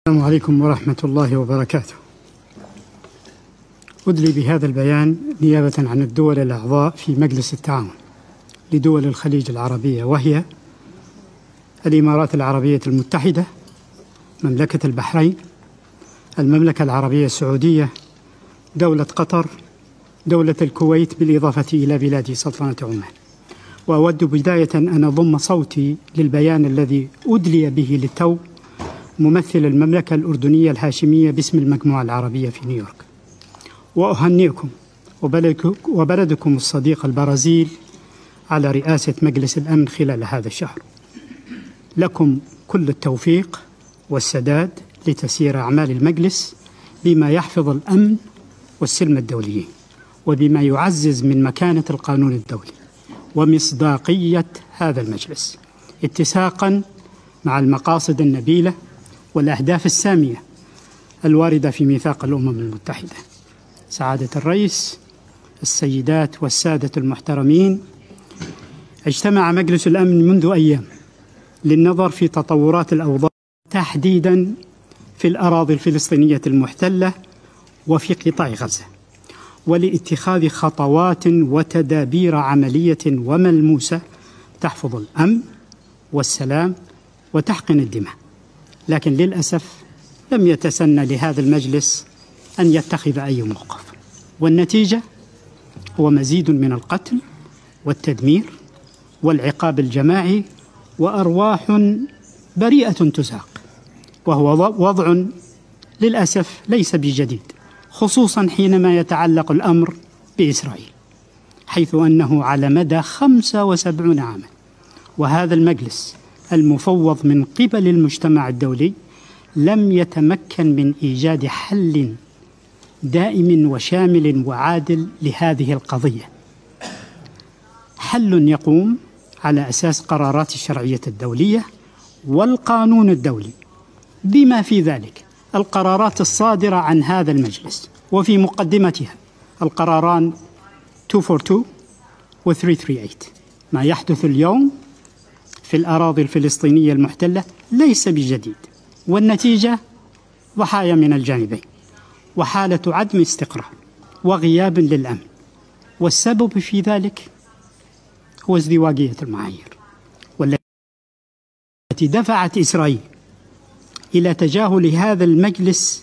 السلام عليكم ورحمة الله وبركاته. أدلي بهذا البيان نيابة عن الدول الأعضاء في مجلس التعاون لدول الخليج العربية، وهي الإمارات العربية المتحدة، مملكة البحرين، المملكة العربية السعودية، دولة قطر، دولة الكويت، بالإضافة إلى بلاد سلطنة عمان. وأود بداية أن أضم صوتي للبيان الذي أدلي به للتو ممثل المملكة الأردنية الهاشمية باسم المجموعة العربية في نيويورك، وأهنئكم وبلدكم الصديق البرازيل على رئاسة مجلس الأمن خلال هذا الشهر. لكم كل التوفيق والسداد لتسيير أعمال المجلس بما يحفظ الأمن والسلم الدوليين، وبما يعزز من مكانة القانون الدولي ومصداقية هذا المجلس، اتساقا مع المقاصد النبيلة والأهداف السامية الواردة في ميثاق الأمم المتحدة. سعادة الرئيس، السيدات والسادة المحترمين، اجتمع مجلس الأمن منذ أيام للنظر في تطورات الأوضاع تحديدا في الأراضي الفلسطينية المحتلة وفي قطاع غزة، ولاتخاذ خطوات وتدابير عملية وملموسة تحفظ الأمن والسلام وتحقن الدماء. لكن للأسف لم يتسنى لهذا المجلس أن يتخذ أي موقف، والنتيجة هو مزيد من القتل والتدمير والعقاب الجماعي وأرواح بريئة تزهق، وهو وضع للأسف ليس بجديد، خصوصا حينما يتعلق الأمر بإسرائيل، حيث أنه على مدى 75 عاما وهذا المجلس المفوض من قبل المجتمع الدولي لم يتمكن من إيجاد حل دائم وشامل وعادل لهذه القضية، حل يقوم على أساس قرارات الشرعية الدولية والقانون الدولي، بما في ذلك القرارات الصادرة عن هذا المجلس، وفي مقدمتها القراران 242 و 338. ما يحدث اليوم في الأراضي الفلسطينية المحتلة ليس بجديد، والنتيجة ضحايا من الجانبين وحالة عدم استقرار وغياب للأمن، والسبب في ذلك هو ازدواجية المعايير، والتي دفعت إسرائيل إلى تجاهل هذا المجلس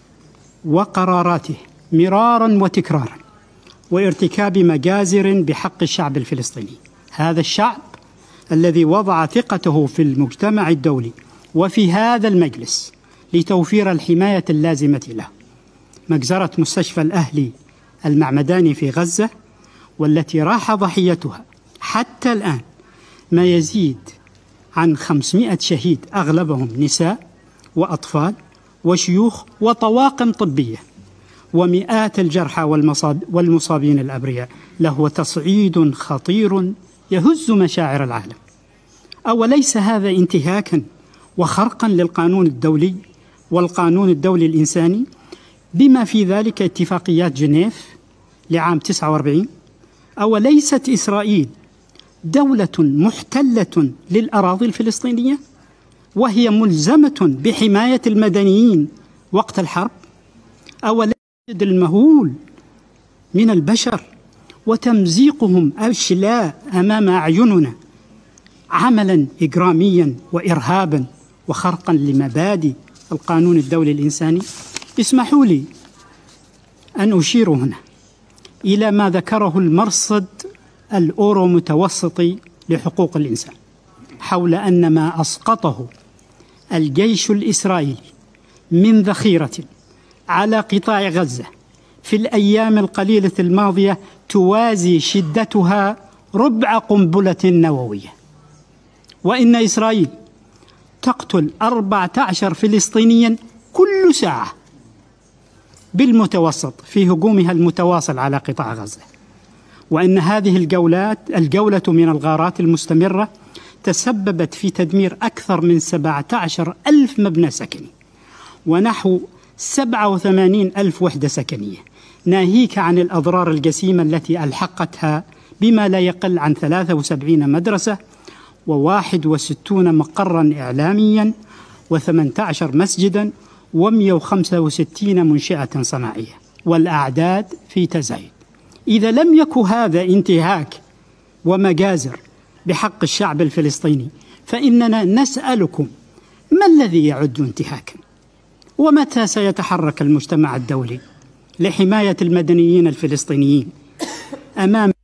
وقراراته مرارا وتكرارا، وارتكاب مجازر بحق الشعب الفلسطيني، هذا الشعب الذي وضع ثقته في المجتمع الدولي وفي هذا المجلس لتوفير الحماية اللازمة له. مجزرة مستشفى الأهلي المعمداني في غزة، والتي راح ضحيتها حتى الآن ما يزيد عن 500 شهيد، أغلبهم نساء وأطفال وشيوخ وطواقم طبية، ومئات الجرحى والمصابين الأبرياء، لهو تصعيد خطير يهز مشاعر العالم. أوليس هذا انتهاكا وخرقا للقانون الدولي والقانون الدولي الإنساني، بما في ذلك اتفاقيات جنيف لعام 49؟ أوليست إسرائيل دولة محتلة للأراضي الفلسطينية وهي ملزمة بحماية المدنيين وقت الحرب؟ أوليس المهول من البشر وتمزيقهم أشلاء أمام أعيننا عملا إجراميا وإرهابا وخرقا لمبادئ القانون الدولي الإنساني؟ اسمحوا لي أن أشير هنا إلى ما ذكره المرصد الأورو متوسطي لحقوق الإنسان حول أن ما أسقطه الجيش الإسرائيلي من ذخيرة على قطاع غزة في الأيام القليلة الماضية توازي شدتها ربع قنبلة نووية، وإن إسرائيل تقتل 14 فلسطينيا كل ساعة بالمتوسط في هجومها المتواصل على قطاع غزة، وأن هذه الجولة من الغارات المستمرة تسببت في تدمير أكثر من 17,000 مبنى سكني ونحو 87,000 وحدة سكنية، ناهيك عن الأضرار الجسيمة التي ألحقتها بما لا يقل عن 73 مدرسة و61 مقرا إعلاميا و18 مسجدا و165 منشأة صناعية، والأعداد في تزايد. إذا لم يكن هذا انتهاك ومجازر بحق الشعب الفلسطيني، فإننا نسألكم: ما الذي يعد انتهاكا؟ ومتى سيتحرك المجتمع الدولي لحماية المدنيين الفلسطينيين أمام